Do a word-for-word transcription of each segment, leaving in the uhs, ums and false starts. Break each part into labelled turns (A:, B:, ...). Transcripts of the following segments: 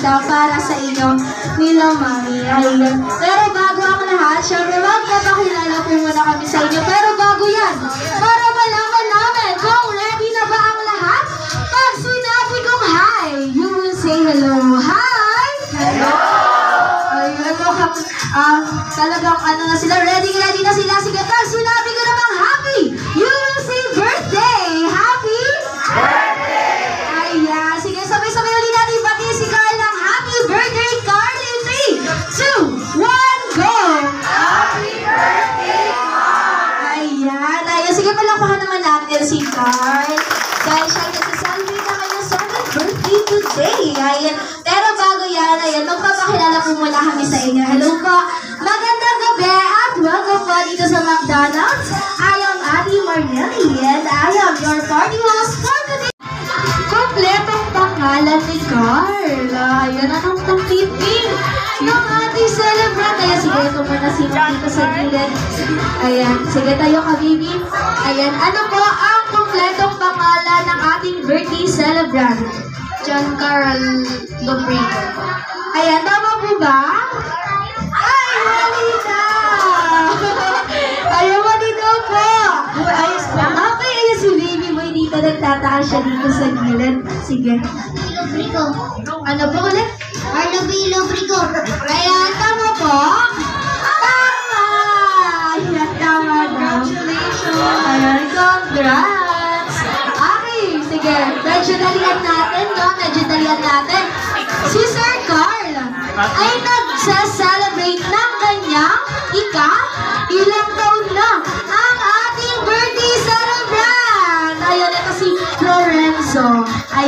A: ganda para sa inyo nila Mami. Ayun. Pero bago ang lahat, syempre magpapakilala po muna kami sa inyo. Pero bago yan, para malaman namin kung ready na ba ang lahat, pag sinabi kong hi, you will say hello. Hi! Hello! Ayun mo, um, talagang ano na sila, ready ready na sila. Sige, pag sinabi ko namang happy, you will say birthday. Happy? Birthday! Ayan, sige, sabay-sabay ulit natin pati si Carl ng happy birthday, Carl, in three, two, one, go! Happy birthday, Carl! Ayan, ayan, sige, palapahan naman natin si Carl. Dahil siya ay nagsasalvate na kanyang seventh birthday today. Ayan, pero bago yan, ayan, magpapakilala po muna kami sa inyo. Hello po, magandang gabi at welcome po dito sa McDonald's. I am Ate Marnelly and I am your party host for today. Kompletong pangalan ni Carl. Ayan, anong tangkipin ng ating celebrant. Ayan, sige, ito muna sino dito sa gilid. Ayan, sige tayo ka, baby. Ayan, ano po ang kompletong pangalan ng ating birthday celebrant? John Carl Loprigo. Ayan, tama po ba? Ay, mali na! Ayaw, mali daw po. Ayos po. Okay, ayan si baby boy dito. Nagtataas siya dito sa gilid. Sige.
B: Loprigo.
A: Ano po ulit?
B: Carlo B. Loprigo.
A: Ayan, tama po. Tama! Ayan, tama daw. Congratulations! Ayan, congrats! Okay, sige. Medyo dalian natin, no? Medyo dalian natin. Si Sir Carl ay nagsa-celebrate ng kanyang ika ilang taon na ang ating birthday celebrant. Ayan, ito si Lorenzo. Ayan.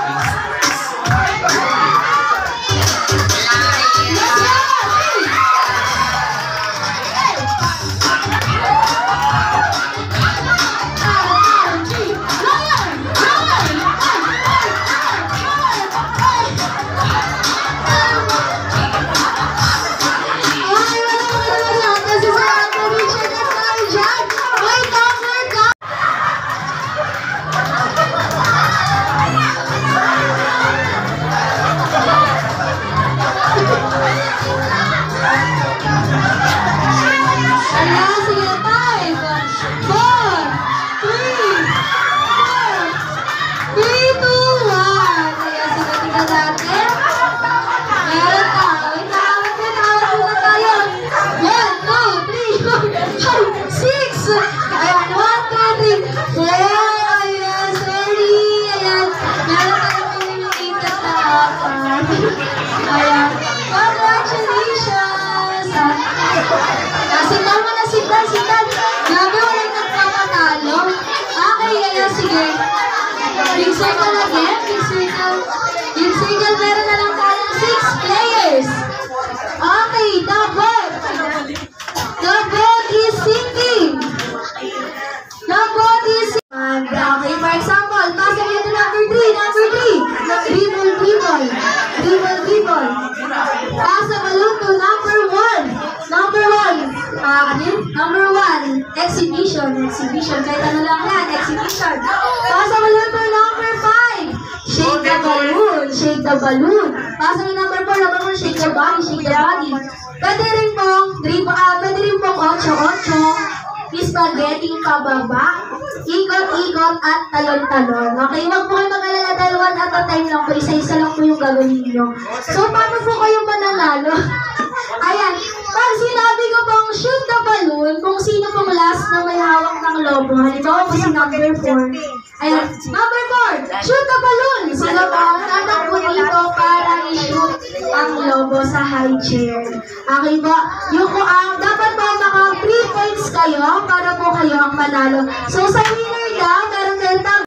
A: Ayan, congratulations! Signal mo na, signal, signal. Grabe, walang nagpapatalo. Okay, ayan, sige. Big circle again, big circle. Big circle, meron na lang tayong six players. Okay, the boat. The boat is sinking. The boat is sinking. Okay, for example, pass it to number three, number three. Dribble, dribble. Dribble, dribble. Pass the balloon to number one. Number one. Ah, ano yun? Number one. Exhibition. Exhibition. Kahit ano lang yan. Exhibition. Pass the balloon to number five. Shake the balloon. Shake the balloon. Pass the number four. Number four. Shake the body. Shake the body. Pwede rin pong dribble. Ah, pwede rin pong ocho, ocho. Spaghetti pababa. Ikot-ikot at talon-talon. Okay, wag po kayo mag-alala dahil one at a time lang po. Isa-isa lang po yung gagawin niyo. So, paano po kayo mananalo? Ayan, pag sinabi ko pong shoot the balloon, kung sino pong last na may hawak ng lobo, halimbawa po si number four. Ayan, number four, shoot the balloon. Sino po ang anak po dito para i-shoot ang lobo sa high chair. Okay po, yung po ang dapat po maka three points kayo para po kayo ang manalo. So, sa winner daw, meron din tag